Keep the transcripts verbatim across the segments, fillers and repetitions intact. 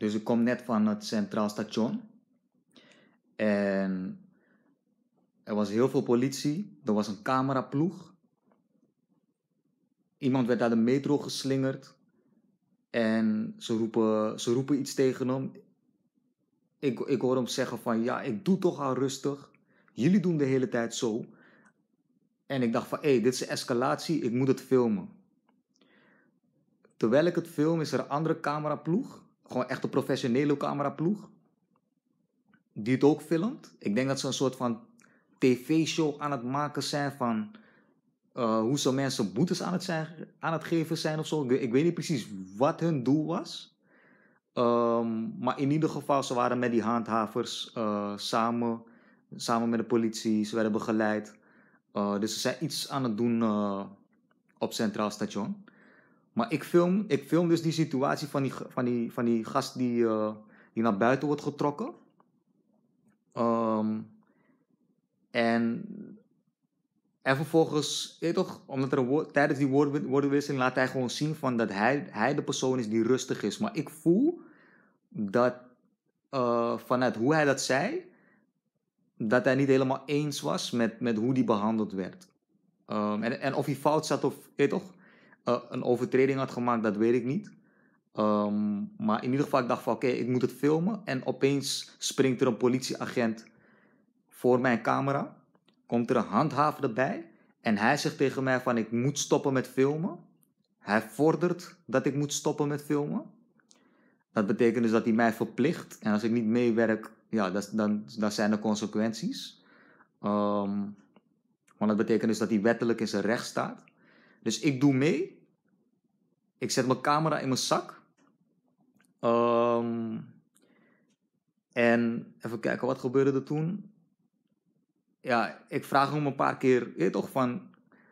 Dus ik kom net van het Centraal Station. En er was heel veel politie. Er was een cameraploeg. Iemand werd naar de metro geslingerd. En ze roepen, ze roepen iets tegen hem. Ik, ik hoor hem zeggen van, ja, ik doe toch al rustig. Jullie doen de hele tijd zo. En ik dacht van, hé, hey, dit is een escalatie. Ik moet het filmen. Terwijl ik het film, is er een andere cameraploeg. Gewoon echt een professionele cameraploeg. Die het ook filmt. Ik denk dat ze een soort van tv-show aan het maken zijn van uh, hoe ze mensen boetes aan het, zijn, aan het geven zijn of zo. Ik, ik weet niet precies wat hun doel was. Um, maar in ieder geval, ze waren met die handhavers uh, samen, samen met de politie. Ze werden begeleid. Uh, dus ze zijn iets aan het doen uh, op Centraal Station. Maar ik film, ik film dus die situatie van die, van die, van die gast die, uh, die naar buiten wordt getrokken. Um, en, en vervolgens, je toch, omdat er een woord, tijdens die woord, woordenwisseling laat hij gewoon zien van dat hij, hij de persoon is die rustig is. Maar ik voel dat uh, vanuit hoe hij dat zei, dat hij niet helemaal eens was met, met hoe die behandeld werd. Um, en, en of hij fout zat of, je toch, uh, een overtreding had gemaakt, dat weet ik niet. Um, maar in ieder geval, ik dacht van oké, okay, ik moet het filmen. En opeens springt er een politieagent voor mijn camera. Komt er een handhaver erbij. En hij zegt tegen mij van ik moet stoppen met filmen. Hij vordert dat ik moet stoppen met filmen. Dat betekent dus dat hij mij verplicht. En als ik niet meewerk, ja, dat, dan, dan zijn er consequenties. Um, want dat betekent dus dat hij wettelijk in zijn recht staat. Dus ik doe mee. Ik zet mijn camera in mijn zak. Um, en even kijken, wat gebeurde er toen? Ja, ik vraag hem een paar keer, je toch, van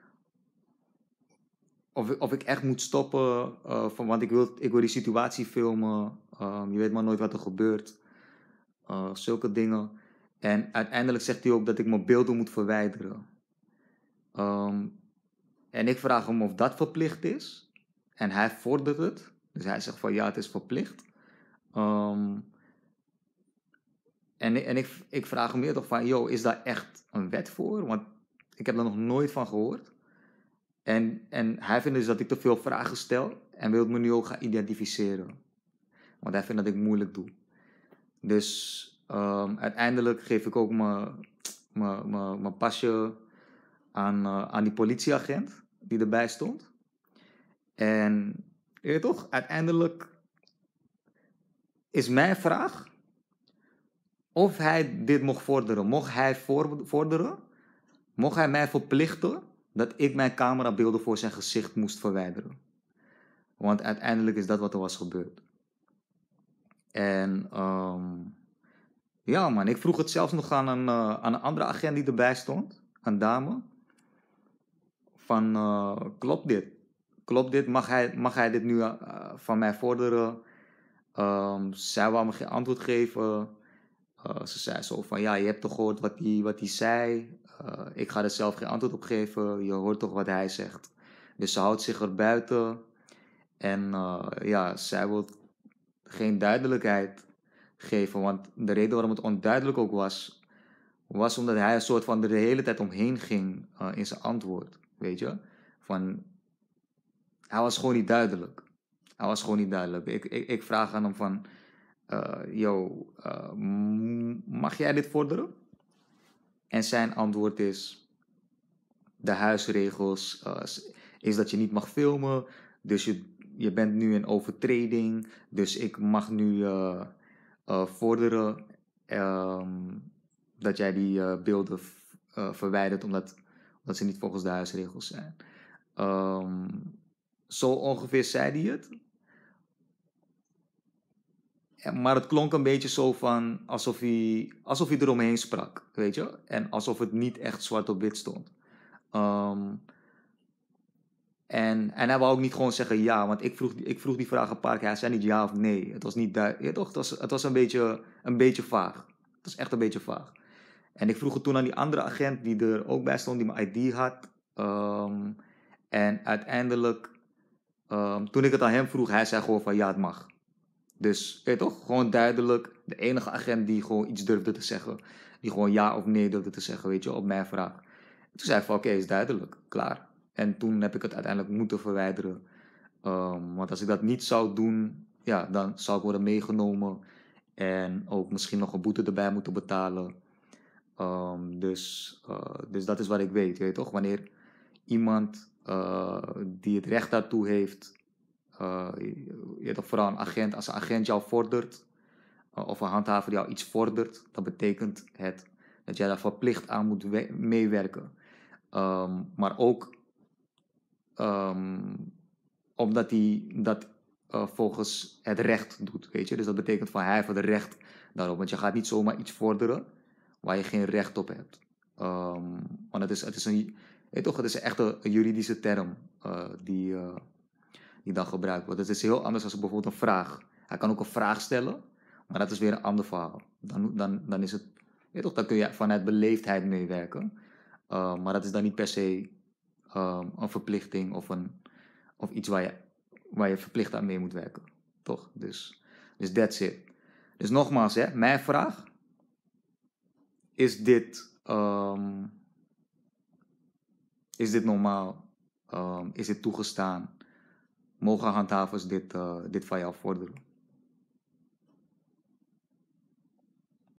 of, of ik echt moet stoppen, uh, van, want ik wil, ik wil die situatie filmen. Um, je weet maar nooit wat er gebeurt. Uh, zulke dingen. En uiteindelijk zegt hij ook dat ik mijn beelden moet verwijderen. Um, en ik vraag hem of dat verplicht is. En hij vordert het. Dus hij zegt van ja, het is verplicht. Um, en en ik, ik vraag hem weer toch van, yo, is daar echt een wet voor? Want ik heb er nog nooit van gehoord. En, en hij vindt dus dat ik te veel vragen stel en wil me nu ook gaan identificeren. Want hij vindt dat ik moeilijk doe. Dus um, uiteindelijk geef ik ook mijn pasje aan, uh, aan die politieagent die erbij stond. En je weet toch, uiteindelijk is mijn vraag of hij dit mocht vorderen. Mocht hij vorderen, mocht hij mij verplichten dat ik mijn camerabeelden voor zijn gezicht moest verwijderen. Want uiteindelijk is dat wat er was gebeurd. En um, ja man, ik vroeg het zelfs nog aan een, uh, aan een andere agent die erbij stond. Een dame. Van, uh, klopt dit? Klopt dit? Mag hij, mag hij dit nu uh, van mij vorderen? Um, zij wou me geen antwoord geven. Uh, ze zei zo van, ja, je hebt toch gehoord wat hij wat zei? Uh, ik ga er zelf geen antwoord op geven. Je hoort toch wat hij zegt? Dus ze houdt zich er buiten. En uh, ja, zij wil geen duidelijkheid geven. Want de reden waarom het onduidelijk ook was, was omdat hij een soort van er de hele tijd omheen ging uh, in zijn antwoord. Weet je? Van, hij was gewoon niet duidelijk. Hij was gewoon niet duidelijk. Ik, ik, ik vraag aan hem van, uh, yo, uh, mag jij dit vorderen? En zijn antwoord is, de huisregels uh, is dat je niet mag filmen. Dus je, je bent nu in overtreding. Dus ik mag nu uh, uh, vorderen um, dat jij die uh, beelden uh, verwijdert. Omdat, omdat ze niet volgens de huisregels zijn. Um, zo ongeveer zei hij het. Maar het klonk een beetje zo van alsof hij, alsof hij eromheen sprak, weet je? En alsof het niet echt zwart op wit stond. Um, en, en hij wou ook niet gewoon zeggen ja, want ik vroeg, ik vroeg die vraag een paar keer. Hij zei niet ja of nee. Het was niet duidelijk. Ja, het was, het was een, beetje, een beetje vaag. Het was echt een beetje vaag. En ik vroeg het toen aan die andere agent die er ook bij stond, die mijn I D had. Um, en uiteindelijk, um, toen ik het aan hem vroeg, hij zei gewoon van ja, het mag. Dus, weet je toch, gewoon duidelijk, de enige agent die gewoon iets durfde te zeggen, die gewoon ja of nee durfde te zeggen, weet je, op mijn vraag. Toen zei ik van, oké, is duidelijk, klaar. En toen heb ik het uiteindelijk moeten verwijderen. Ehm, want als ik dat niet zou doen, ja, dan zou ik worden meegenomen en ook misschien nog een boete erbij moeten betalen. Ehm, dus, eh, dus dat is wat ik weet, weet je toch? Wanneer iemand eh, die het recht daartoe heeft, eh, je weet toch, vooral een agent, als een agent jou vordert, eh, of een handhaver jou iets vordert, dan betekent het dat jij daar verplicht aan moet we- meewerken. Ehm, maar ook ehm, omdat hij dat eh, volgens het recht doet, weet je. Dus dat betekent van hij heeft het recht daarop. Want je gaat niet zomaar iets vorderen waar je geen recht op hebt. Ehm, want het is, het is een, weet toch, het is echt een, een juridische term eh, die, eh, die dan gebruikt wordt. Dus het is heel anders dan bijvoorbeeld een vraag. Hij kan ook een vraag stellen, maar dat is weer een ander verhaal. Dan, dan, dan is het, weet toch, dan kun je vanuit beleefdheid meewerken. Uh, maar dat is dan niet per se um, een verplichting of, een, of iets waar je, waar je verplicht aan mee moet werken. Toch? Dus, dus that's it. Dus nogmaals, hè, mijn vraag. Is dit, um, is dit normaal? Um, is dit toegestaan? Mogen handhavers dit, uh, dit van jou vorderen?